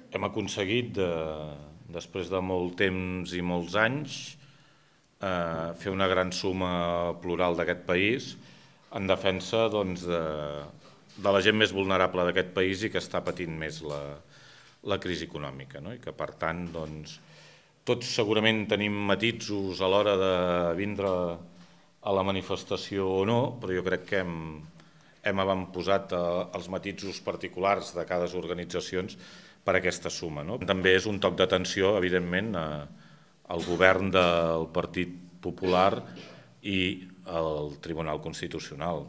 hem aconseguit, després de molt temps i molts anys, fer una gran suma plural d'aquest país en defensa de la gent més vulnerable d'aquest país i que està patint més la crisi econòmica. I que, per tant, tots segurament tenim matisos a l'hora de vindre a la manifestació o no, però jo crec que hem avantposat els matisos particulars de cada organitzacions per aquesta suma. També és un toc d'atenció, evidentment, al govern del Partit Popular i al Tribunal Constitucional.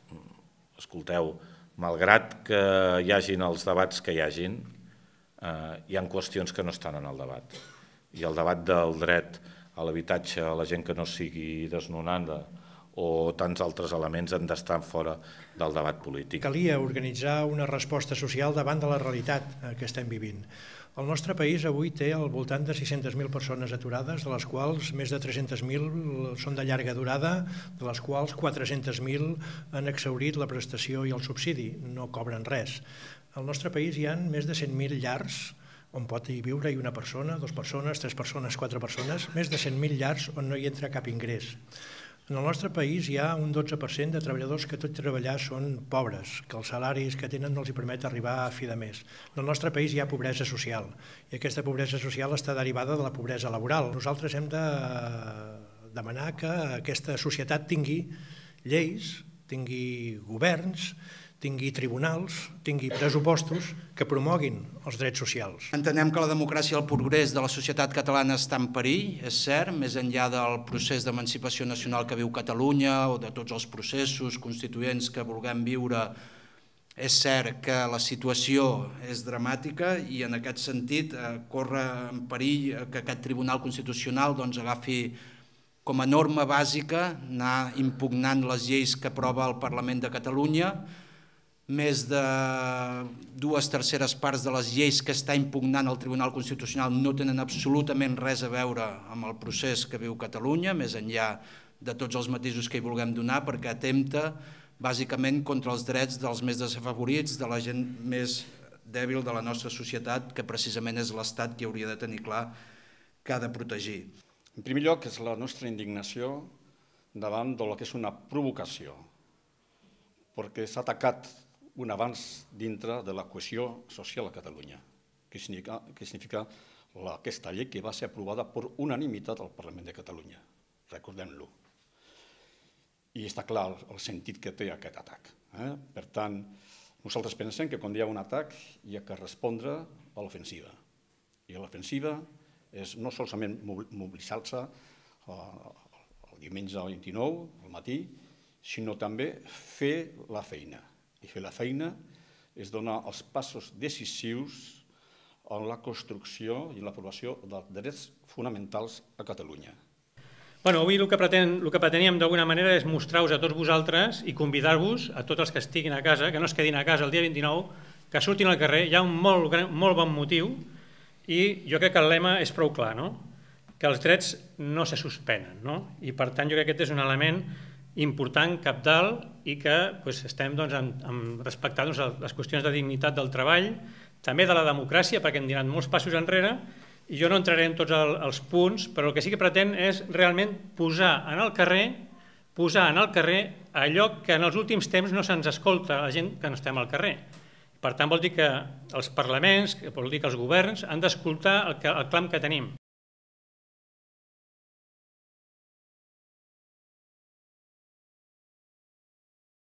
Escolteu, malgrat que hi hagin els debats que hi hagin, hi ha qüestions que no estan en el debat. I el debat del dret a l'habitatge a la gent que no sigui desnonada o tants altres elements han d'estar fora del debat polític. Calia organitzar una resposta social davant de la realitat que estem vivint. El nostre país avui té al voltant de 600.000 persones aturades, de les quals més de 300.000 són de llarga durada, de les quals 400.000 han exhaurit la prestació i el subsidi, no cobren res. Al nostre país hi ha més de 100.000 llars on pot hi viure una persona, 2 persones, 3 persones, 4 persones, més de 100.000 llars on no hi entra cap ingrés. En el nostre país hi ha un 12% de treballadors que tot i treballar són pobres, que els salaris que tenen no els permet arribar a fi de mes. En el nostre país hi ha pobresa social i aquesta pobresa social està derivada de la pobresa laboral. Nosaltres hem de demanar que aquesta societat tingui lleis, tingui governs, tingui tribunals, tingui pressupostos que promoguin els drets socials. Entenem que la democràcia i el progrés de la societat catalana està en perill, és cert, més enllà del procés d'emancipació nacional que viu Catalunya o de tots els processos constituents que vulguem viure, és cert que la situació és dramàtica i en aquest sentit corre en perill que aquest Tribunal Constitucional agafi com a norma bàsica anar impugnant les lleis que aprova el Parlament de Catalunya. Més de 2/3 parts de les lleis que està impugnant el Tribunal Constitucional no tenen absolutament res a veure amb el procés que viu Catalunya, més enllà de tots els matisos que hi vulguem donar, perquè atempta bàsicament contra els drets dels més desafavorits, de la gent més dèbil de la nostra societat, que precisament és l'Estat qui hauria de tenir clar que ha de protegir. En primer lloc, és la nostra indignació davant del que és una provocació, perquè s'ha atacat un avanç dintre de la cohesió social a Catalunya, que significa aquesta llei que va ser aprovada per unanimitat al Parlament de Catalunya, recordem-lo. I està clar el sentit que té aquest atac. Per tant, nosaltres pensem que quan hi ha un atac hi ha que respondre a l'ofensiva. I l'ofensiva és no solament mobilitzar-se el diumenge 29, al matí, sinó també fer la feina. I fer la feina és donar els passos decisius en la construcció i l'aprovació dels drets fonamentals a Catalunya. Avui el que preteníem d'alguna manera és mostrar-vos a tots vosaltres i convidar-vos a tots els que estiguin a casa, que no es quedin a casa el dia 29, que surtin al carrer. Hi ha un molt bon motiu i jo crec que el lema és prou clar, que els drets no se suspenen. I per tant jo crec que aquest és un element important, cabdal, i que estem respectant les qüestions de dignitat del treball, també de la democràcia, perquè hem donat molts passos enrere, i jo no entraré en tots els punts, però el que sí que pretén és realment posar en el carrer allò que en els últims temps no se'ns escolta a la gent que no estem al carrer. Per tant, vol dir que els parlaments, vol dir que els governs han d'escoltar el clam que tenim.